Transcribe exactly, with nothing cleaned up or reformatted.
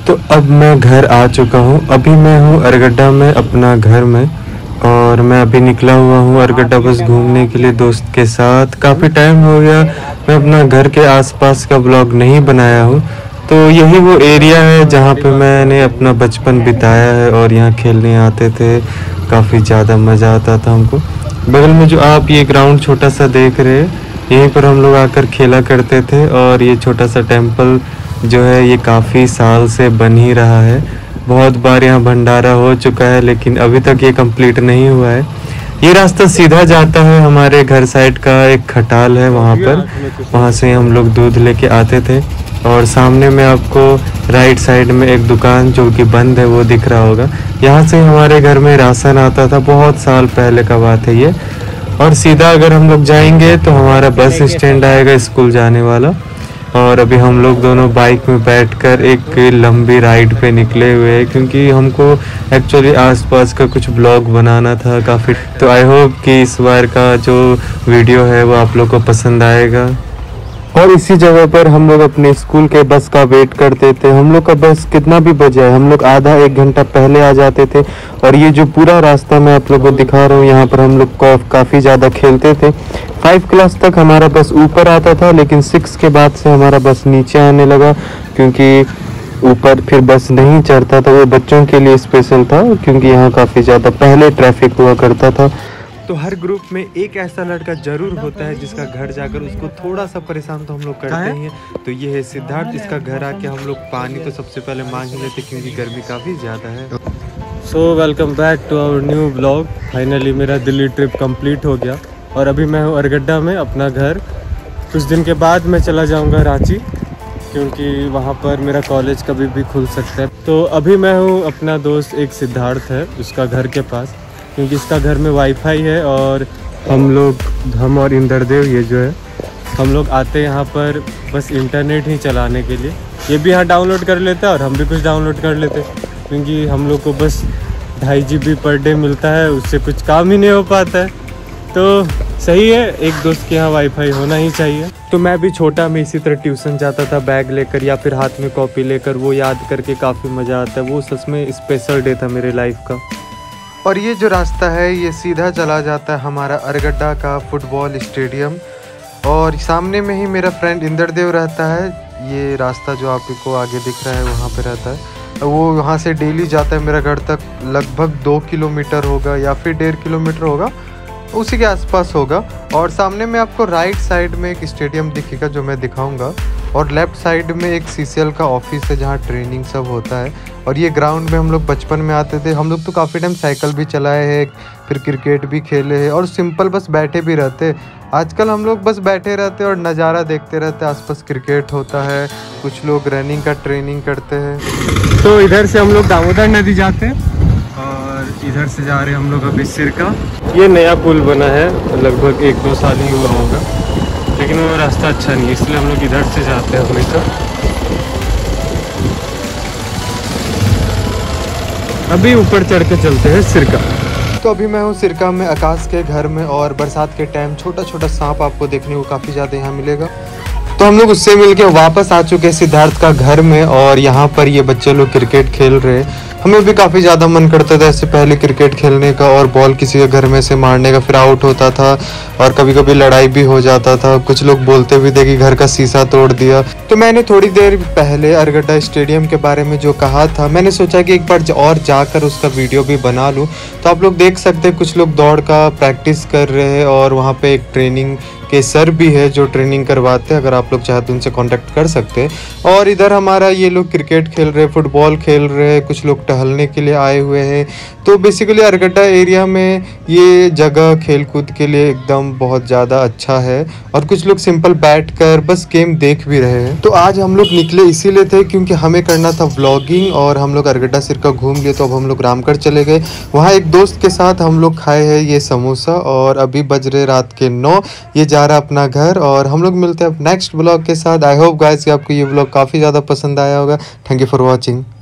तो अब मैं घर आ चुका हूँ। अभी मैं हूँ अरगड्डा में अपना घर में, और मैं अभी निकला हुआ हूँ अरगड्डा बस घूमने के लिए दोस्त के साथ। काफ़ी टाइम हो गया मैं अपना घर के आसपास का ब्लॉग नहीं बनाया हूँ। तो यही वो एरिया है जहाँ पे मैंने अपना बचपन बिताया है और यहाँ खेलने आते थे। काफ़ी ज़्यादा मज़ा आता था हमको। बगल में जो आप ये ग्राउंड छोटा सा देख रहे हैं, यहीं पर हम लोग आकर खेला करते थे। और ये छोटा सा टेम्पल जो है ये काफ़ी साल से बन ही रहा है। बहुत बार यहाँ भंडारा हो चुका है लेकिन अभी तक ये कंप्लीट नहीं हुआ है। ये रास्ता सीधा जाता है हमारे घर साइड का एक खटाल है, वहाँ पर वहाँ से हम लोग दूध लेके आते थे। और सामने में आपको राइट साइड में एक दुकान जो कि बंद है वो दिख रहा होगा। यहाँ से हमारे घर में राशन आता था, बहुत साल पहले का बात है ये। और सीधा अगर हम लोग जाएंगे तो हमारा बस स्टैंड आएगा स्कूल जाने वाला। और अभी हम लोग दोनों बाइक में बैठकर एक लंबी राइड पे निकले हुए हैं, क्योंकि हमको एक्चुअली आसपास का कुछ ब्लॉग बनाना था काफ़ी। तो आई होप कि इस बार का जो वीडियो है वो आप लोग को पसंद आएगा। और इसी जगह पर हम लोग अपने स्कूल के बस का वेट करते थे। हम लोग का बस कितना भी बजे हम लोग आधा एक घंटा पहले आ जाते थे। और ये जो पूरा रास्ता मैं आप लोगों को दिखा रहा हूँ, यहाँ पर हम लोग काफ़ी ज़्यादा खेलते थे। फाइव क्लास तक हमारा बस ऊपर आता था, लेकिन सिक्स के बाद से हमारा बस नीचे आने लगा, क्योंकि ऊपर फिर बस नहीं चढ़ता था। वो बच्चों के लिए स्पेशल था, क्योंकि यहाँ काफ़ी ज़्यादा पहले ट्रैफिक हुआ करता था। तो हर ग्रुप में एक ऐसा लड़का जरूर होता है जिसका घर जाकर उसको थोड़ा सा परेशान तो हम लोग करते ही हैं। तो ये है सिद्धार्थ। इसका घर आके हम लोग पानी तो सबसे पहले मांग ही लेते, क्योंकि गर्मी काफ़ी ज़्यादा है। So welcome back to our new blog. Finally मेरा दिल्ली ट्रिप कंप्लीट हो गया और अभी मैं हूँ अरगड्डा में अपना घर। कुछ दिन के बाद मैं चला जाऊँगा रांची, क्योंकि वहाँ पर मेरा कॉलेज कभी भी खुल सकता है। तो अभी मैं हूँ अपना दोस्त एक सिद्धार्थ है उसका घर के पास, क्योंकि इसका घर में वाईफाई है। और हम लोग हम और इंद्रदेव ये जो है हम लोग आते हैं यहाँ पर बस इंटरनेट ही चलाने के लिए। ये भी यहाँ डाउनलोड कर लेता है और हम भी कुछ डाउनलोड कर लेते हैं, क्योंकि हम लोग को बस ढाई जी बी पर डे मिलता है, उससे कुछ काम ही नहीं हो पाता है। तो सही है, एक दोस्त के यहाँ वाईफाई होना ही चाहिए। तो मैं भी छोटा में इसी तरह ट्यूशन जाता था बैग लेकर या फिर हाथ में कॉपी लेकर। वो याद करके काफ़ी मज़ा आता है। वो सच में स्पेशल डे था मेरे लाइफ का। और ये जो रास्ता है ये सीधा चला जाता है हमारा अरगड्डा का फुटबॉल स्टेडियम। और सामने में ही मेरा फ्रेंड इंद्रदेव रहता है। ये रास्ता जो आपको आगे दिख रहा है वहाँ पे रहता है। वो वहाँ से डेली जाता है मेरा घर तक। लगभग दो किलोमीटर होगा या फिर डेढ़ किलोमीटर होगा, उसी के आसपास होगा। और सामने में आपको राइट साइड में एक स्टेडियम दिखेगा जो मैं दिखाऊंगा। और लेफ़्ट साइड में एक सी सी एल का ऑफिस है जहाँ ट्रेनिंग सब होता है। और ये ग्राउंड में हम लोग बचपन में आते थे। हम लोग तो काफ़ी टाइम साइकिल भी चलाए हैं, फिर क्रिकेट भी खेले हैं और सिंपल बस बैठे भी रहते। आजकल हम लोग बस बैठे रहते और नज़ारा देखते रहते। आसपास क्रिकेट होता है, कुछ लोग रनिंग का ट्रेनिंग करते हैं। तो इधर से हम लोग दामोदर नदी जाते हैं और इधर से जा रहे हैं हम लोग अभी सिरका। ये नया पुल बना है, लगभग एक दो साल ही हुआ होगा, लेकिन वो रास्ता अच्छा नहीं है, इसलिए हम लोग इधर से जाते हैं हमेशा। अभी ऊपर चढ़ के चलते हैं सिरका। तो अभी मैं हूँ सिरका में आकाश के घर में। और बरसात के टाइम छोटा छोटा सांप आपको देखने को काफ़ी ज़्यादा यहाँ मिलेगा। तो हम लोग उससे मिलके वापस आ चुके हैं सिद्धार्थ का घर में। और यहाँ पर ये बच्चे लोग क्रिकेट खेल रहे हैं। हमें भी काफ़ी ज़्यादा मन करता था इससे पहले क्रिकेट खेलने का और बॉल किसी के घर में से मारने का, फिर आउट होता था और कभी कभी लड़ाई भी हो जाता था। कुछ लोग बोलते भी थे कि घर का शीशा तोड़ दिया। तो मैंने थोड़ी देर पहले अरगड्डा स्टेडियम के बारे में जो कहा था, मैंने सोचा कि एक बार और जाकर उसका वीडियो भी बना लूँ। तो आप लोग देख सकते हैं कुछ लोग दौड़ का प्रैक्टिस कर रहे हैं और वहाँ पे एक ट्रेनिंग के सर भी है जो ट्रेनिंग करवाते हैं। अगर आप लोग चाहते हैं उनसे कांटेक्ट कर सकते हैं। और इधर हमारा ये लोग क्रिकेट खेल रहे हैं, फुटबॉल खेल रहे हैं, कुछ लोग टहलने के लिए आए हुए हैं। तो बेसिकली अरगड्डा एरिया में ये जगह खेल कूद के लिए एकदम बहुत ज़्यादा अच्छा है। और कुछ लोग सिंपल बैठकर बस गेम देख भी रहे हैं। तो आज हम लोग निकले इसीलिए थे क्योंकि हमें करना था व्लॉगिंग। और हम लोग अरगड्डा सिरका घूम लिए तो अब हम लोग रामगढ़ चले गए। वहाँ एक दोस्त के साथ हम लोग खाए हैं ये समोसा। और अभी बज रहे रात के नौ। ये जा रहा अपना घर और हम लोग मिलते हैं नेक्स्ट ब्लॉग के साथ। आई होप गाइस कि आपको ये ब्लॉग काफ़ी ज़्यादा पसंद आया होगा। Thank you for watching.